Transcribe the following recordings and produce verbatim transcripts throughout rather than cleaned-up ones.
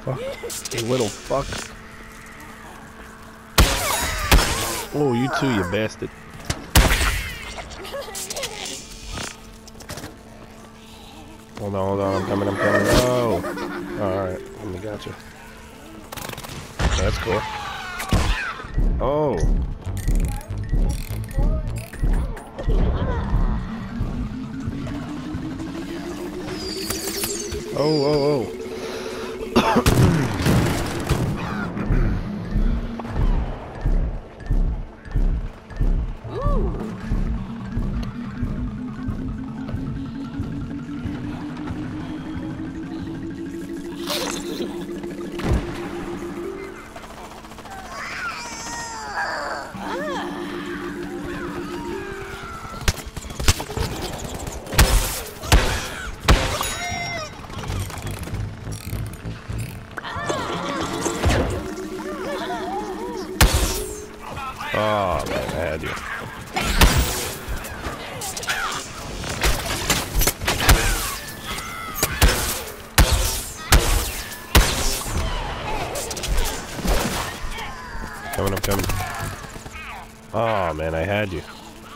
fuck. You little fuck. Oh, you too, you bastard. Hold on, hold on, I'm coming, I'm coming. Oh! Alright, let me got you. That's cool. Oh! Oh, oh, oh. Oh, man, I had you. Coming, I'm coming. Oh, man, I had you.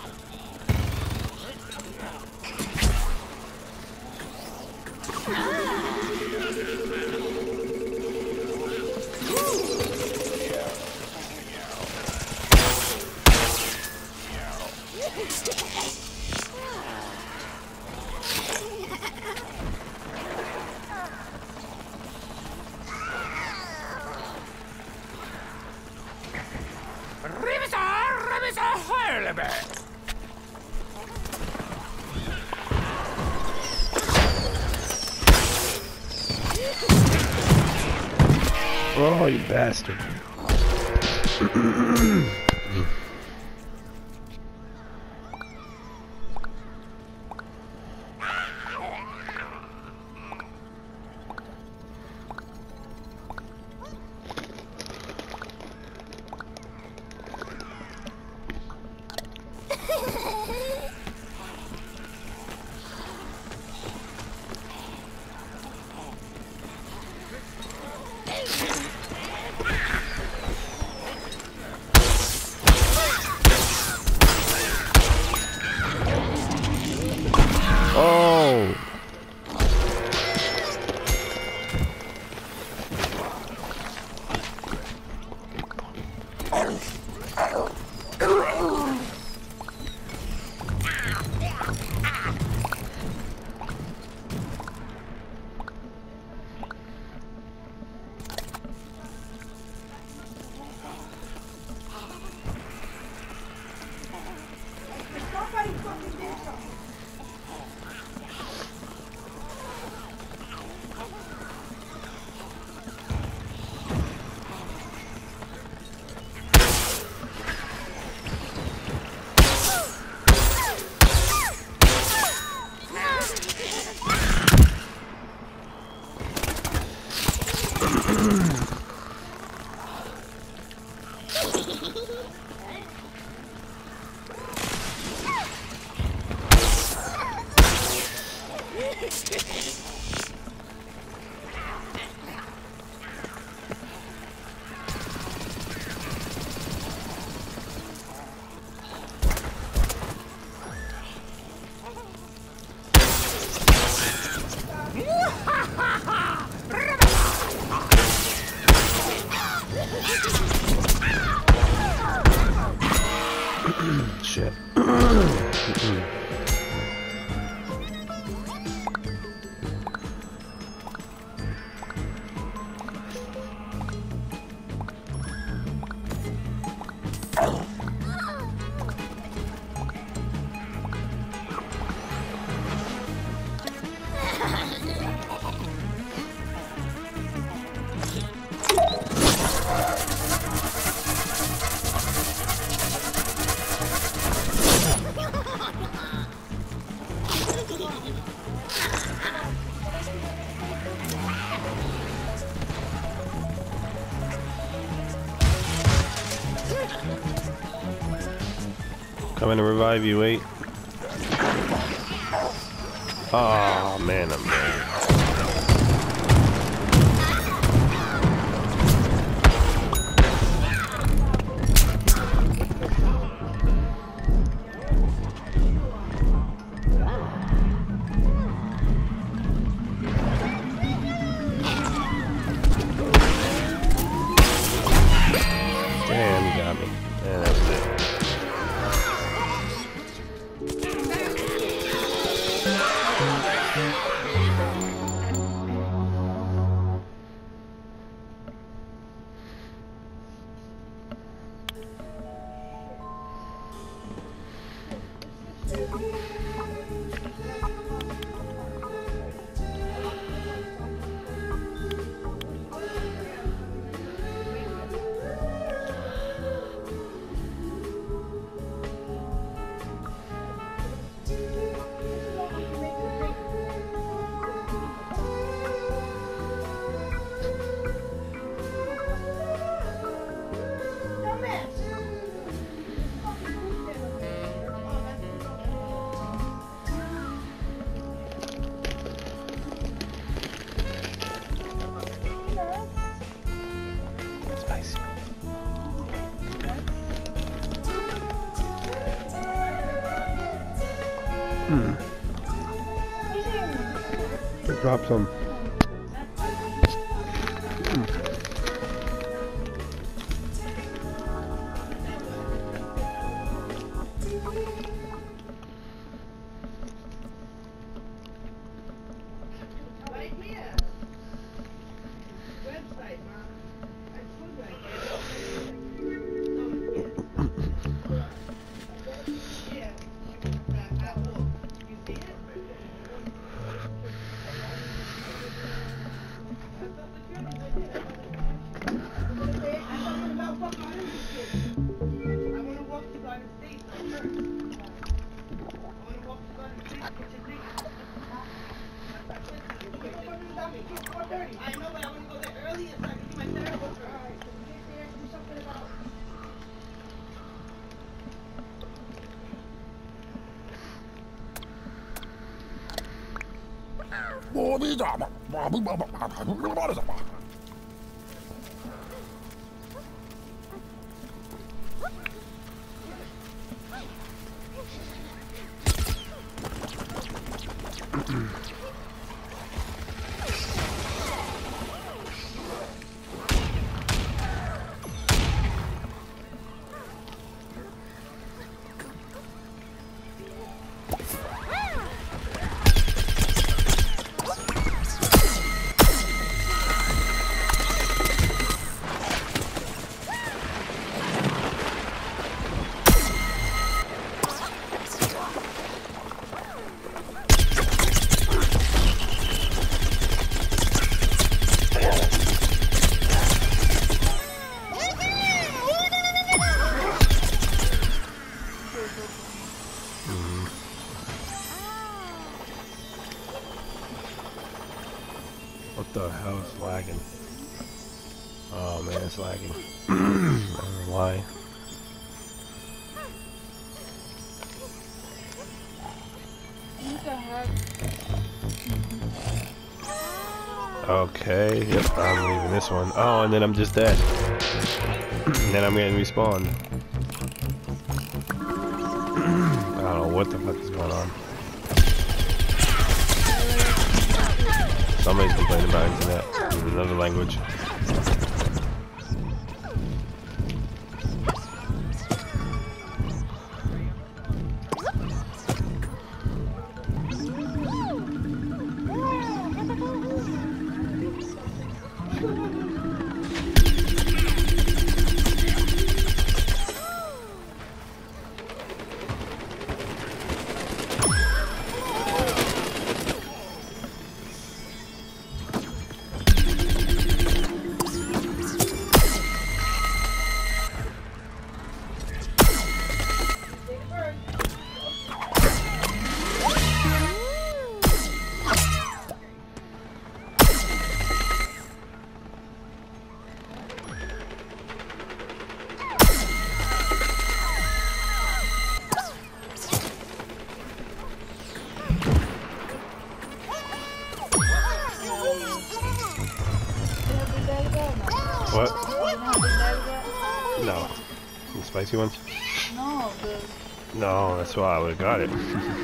Oh, you bastard. Oh! Shit. Coming to revive you, wait. Oh man, I'm dead. Hmm. Drop some. What the hell is lagging? Oh man, it's lagging. I don't know why. What the heck? Okay, yep, I'm leaving this one. Oh, and then I'm just dead. And then I'm getting respawned. I don't know what the fuck is going on. Somebody's complaining about internet in another language. What? No. The spicy ones? No, the... No, that's why I would've got it.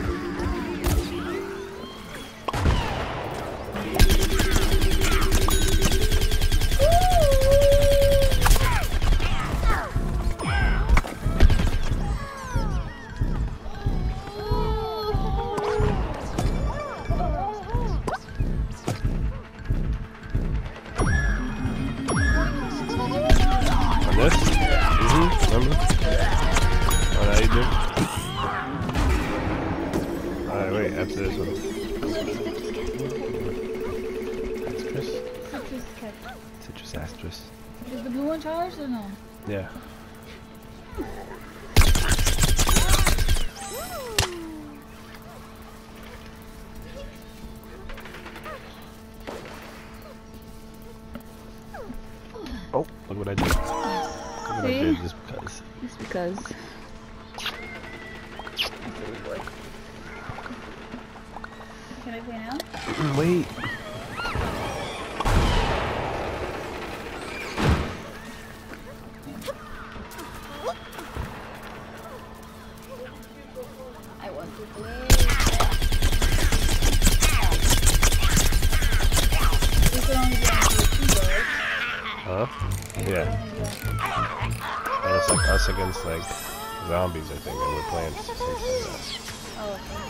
This? Mm-hmm. Remember? Oh, now you do? Alright, wait, after this one. Citrus? Citrus cat. Citrus asterisk. Is the blue one charged or no? Yeah. Oh, look what I did. Look what I See? did just because. Just because. Can I play now? Wait. I want to play. Huh? Yeah. And it's like us against like zombies, I think, and we're playing something like that. Oh, okay.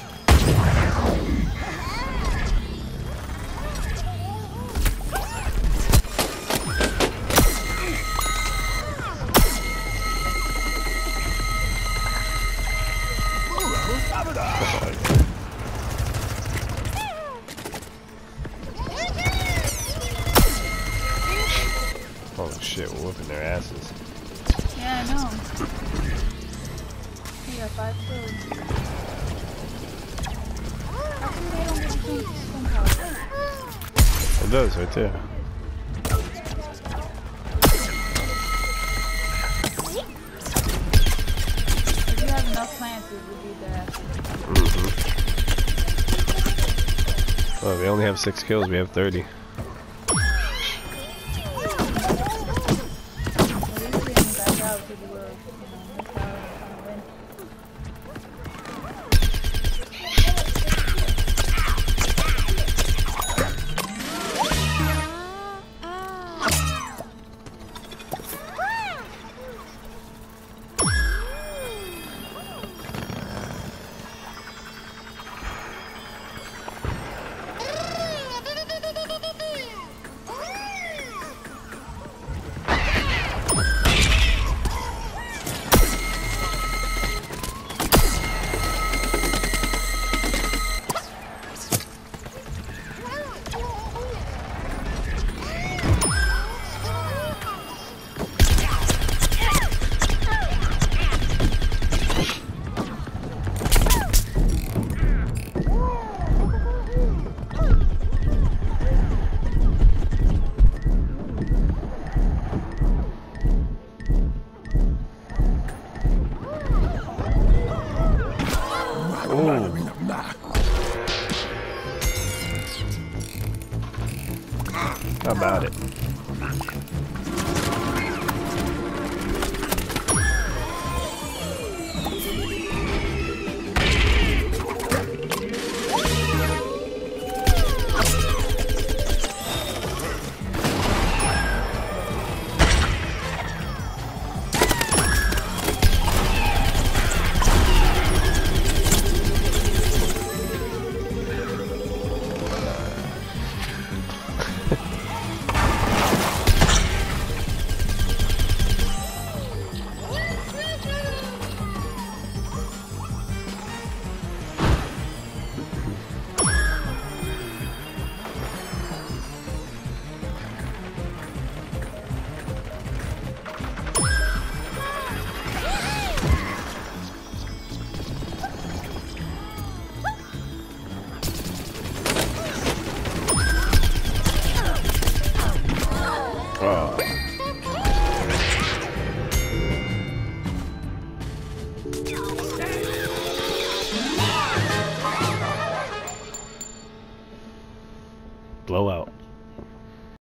Holy shit, we're whooping their asses. Yeah, I know. You got five kills. How come they don't get the stone power? It does, right there. If you have enough plants, it would beat their asses. Mm-hmm. Oh, they only have six kills, we have thirty. How about it? Oh.